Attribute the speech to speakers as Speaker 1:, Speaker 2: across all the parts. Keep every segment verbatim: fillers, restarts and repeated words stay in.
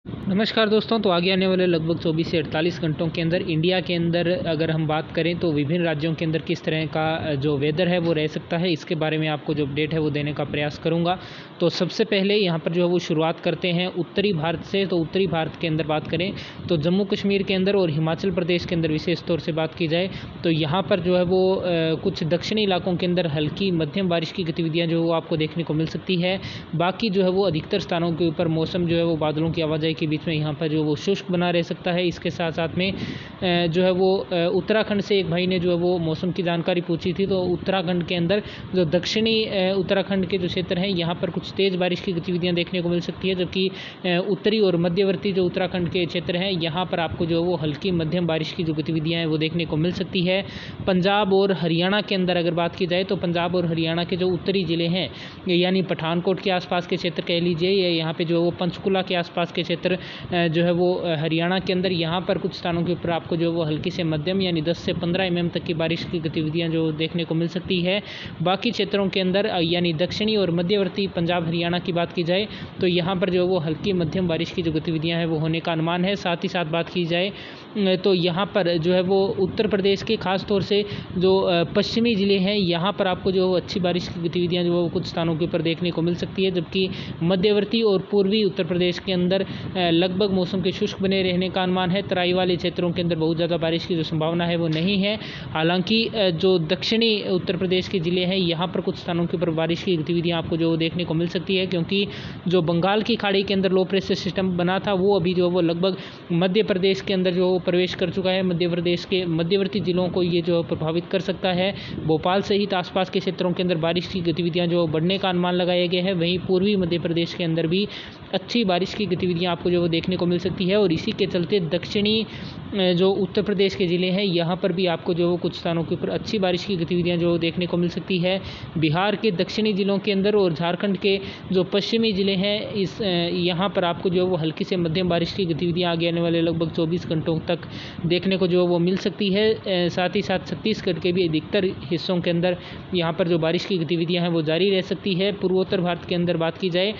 Speaker 1: नमस्कार दोस्तों। तो आगे आने वाले लगभग चौबीस से अड़तालीस घंटों के अंदर इंडिया के अंदर अगर हम बात करें तो विभिन्न राज्यों के अंदर किस तरह का जो वेदर है वो रह सकता है, इसके बारे में आपको जो अपडेट है वो देने का प्रयास करूंगा। तो सबसे पहले यहाँ पर जो है वो शुरुआत करते हैं उत्तरी भारत से। तो उत्तरी भारत के अंदर बात करें तो जम्मू कश्मीर के अंदर और हिमाचल प्रदेश के अंदर विशेष तौर से बात की जाए तो यहाँ पर जो है वो कुछ दक्षिणी इलाकों के अंदर हल्की मध्यम बारिश की गतिविधियाँ जो वो आपको देखने को मिल सकती है। बाकी जो है वो अधिकतर स्थानों के ऊपर मौसम जो है वो बादलों की आवाजाही के बीच में यहाँ पर जो वो शुष्क बना रह सकता है। इसके साथ साथ में जो है वो उत्तराखंड से एक भाई ने जो है वो मौसम की जानकारी पूछी थी। तो उत्तराखंड के अंदर जो दक्षिणी उत्तराखंड के जो क्षेत्र हैं यहाँ पर कुछ तेज़ बारिश की गतिविधियाँ देखने को मिल सकती है, जबकि उत्तरी और मध्यवर्ती जो उत्तराखंड के क्षेत्र हैं यहाँ पर आपको जो वो हल्की मध्यम बारिश की जो गतिविधियाँ हैं वो देखने को मिल सकती है। पंजाब और हरियाणा के अंदर अगर बात की जाए तो पंजाब और हरियाणा के जो उत्तरी ज़िले हैं यानी पठानकोट के आसपास के क्षेत्र कह लीजिए या यहाँ पे जो वो पंचकुला के आसपास के क्षेत्र जो है वो हरियाणा के अंदर यहाँ पर कुछ स्थानों के ऊपर आपको जो वो हल्की से मध्यम यानी दस से पंद्रह एम एम तक की बारिश की गतिविधियाँ जो देखने को मिल सकती है। बाकी क्षेत्रों के अंदर यानी दक्षिणी और मध्यवर्ती पंजाब हरियाणा की बात की जाए तो यहाँ पर जो वो हल्की मध्यम बारिश की जो गतिविधियाँ हैं वो होने का अनुमान है। साथ ही साथ बात की जाए तो यहाँ पर जो है वो उत्तर प्रदेश के खास तौर से जो पश्चिमी ज़िले हैं यहाँ पर आपको जो अच्छी बारिश की गतिविधियाँ जो वो कुछ स्थानों के ऊपर देखने को मिल सकती है, जबकि मध्यवर्ती और पूर्वी उत्तर प्रदेश के अंदर लगभग मौसम के शुष्क बने रहने का अनुमान है। तराई वाले क्षेत्रों के अंदर बहुत ज़्यादा बारिश की जो संभावना है वो नहीं है। हालांकि जो दक्षिणी उत्तर प्रदेश के ज़िले हैं यहाँ पर कुछ स्थानों के ऊपर बारिश की गतिविधियाँ आपको जो देखने को मिल सकती है, क्योंकि जो बंगाल की खाड़ी के अंदर लो प्रेशर सिस्टम बना था वो अभी जो वो लगभग मध्य प्रदेश के अंदर जो प्रवेश कर चुका है। मध्य प्रदेश के मध्यवर्ती ज़िलों को ये जो प्रभावित कर सकता है। भोपाल सहित आसपास के क्षेत्रों के अंदर बारिश की गतिविधियाँ जो बढ़ने का अनुमान लगाया गया है। वहीं पूर्वी मध्य प्रदेश के अंदर भी अच्छी बारिश की गतिविधियाँ आपको जो वो देखने को मिल सकती है और इसी के चलते दक्षिणी जो उत्तर प्रदेश के ज़िले हैं यहाँ पर भी आपको जो वो कुछ स्थानों के ऊपर अच्छी बारिश की गतिविधियाँ जो देखने को मिल सकती है। बिहार के दक्षिणी ज़िलों के अंदर और झारखंड के जो पश्चिमी ज़िले हैं इस यहाँ पर आपको जो वो हल्की से मध्यम बारिश की गतिविधियाँ आगे आने वाले लगभग चौबीस घंटों तक देखने को जो वो मिल सकती है। साथ ही साथ छत्तीसगढ़ के भी अधिकतर हिस्सों के अंदर यहाँ पर जो बारिश की गतिविधियाँ हैं वो जारी रह सकती है। पूर्वोत्तर भारत के अंदर बात की जाए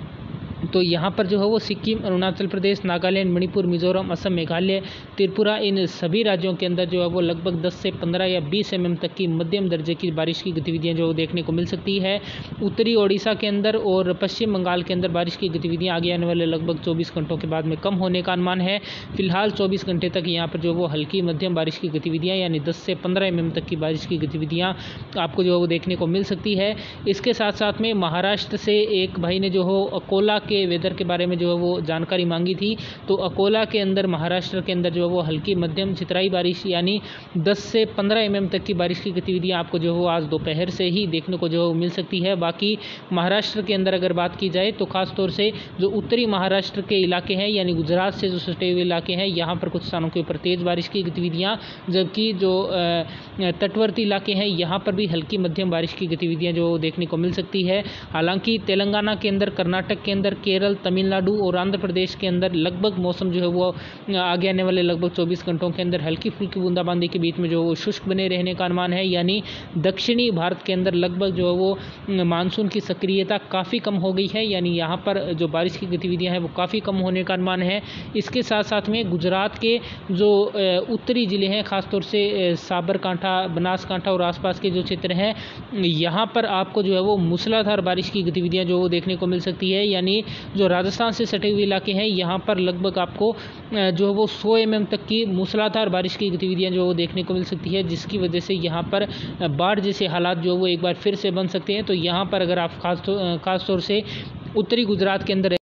Speaker 1: तो यहाँ पर जो है वो सिक्किम, अरुणाचल प्रदेश, नागालैंड, मणिपुर, मिजोरम, असम, मेघालय, त्रिपुरा, इन सभी राज्यों के अंदर जो है वो लगभग दस से पंद्रह या बीस एम एम तक की मध्यम दर्जे की बारिश की गतिविधियाँ जो देखने को मिल सकती है। उत्तरी ओडिशा के अंदर और पश्चिम बंगाल के अंदर बारिश की गतिविधियाँ आगे आने वाले लगभग चौबीस घंटों के बाद में कम होने का अनुमान है। फिलहाल चौबीस घंटे तक यहाँ पर जो वो हल्की मध्यम बारिश की गतिविधियाँ यानी दस से पंद्रह एम एम तक की बारिश की गतिविधियाँ आपको जो वो देखने को मिल सकती है। इसके साथ साथ में महाराष्ट्र से एक भाई ने जो हो अकोला के वेदर के बारे में जो है वो जानकारी मांगी थी। तो अकोला के अंदर महाराष्ट्र के अंदर जो है वो हल्की मध्यम चितराई बारिश यानी दस से पंद्रह एम एम तक की बारिश की गतिविधियां आपको जो है वो आज दोपहर से ही देखने को जो मिल सकती है। बाकी महाराष्ट्र के अंदर अगर बात की जाए तो खास तौर से जो उत्तरी महाराष्ट्र के इलाके हैं यानी गुजरात से जो सटे हुए इलाके हैं यहाँ पर कुछ स्थानों के ऊपर तेज़ बारिश की गतिविधियाँ, जबकि जो तटवर्ती इलाके हैं यहाँ पर भी हल्की मध्यम बारिश की गतिविधियाँ जो देखने को मिल सकती है। हालांकि तेलंगाना के अंदर, कर्नाटक के अंदर, केरल, तमिलनाडु और आंध्र प्रदेश के अंदर लगभग मौसम जो है वो आगे आने वाले लगभग चौबीस घंटों के अंदर हल्की फुल्की बूंदाबांदी के बीच में जो वो शुष्क बने रहने का अनुमान है। यानी दक्षिणी भारत के अंदर लगभग जो है वो मानसून की सक्रियता काफ़ी कम हो गई है, यानी यहाँ पर जो बारिश की गतिविधियाँ हैं वो काफ़ी कम होने का अनुमान है। इसके साथ साथ में गुजरात के जो उत्तरी ज़िले हैं खासतौर से साबरकांठा, बनासकांठा और आसपास के जो क्षेत्र हैं यहाँ पर आपको जो है वो मूसलाधार बारिश की गतिविधियाँ जो देखने को मिल सकती है। यानी जो राजस्थान से सटे हुए इलाके हैं यहाँ पर लगभग आपको जो है वो सौ एम एम तक की मूसलाधार बारिश की गतिविधियाँ जो देखने को मिल सकती है, जिसकी वजह से यहाँ पर बाढ़ जैसे हालात जो वो एक बार फिर से बन सकते हैं। तो यहाँ पर अगर आप खास खास तौर से उत्तरी गुजरात के अंदर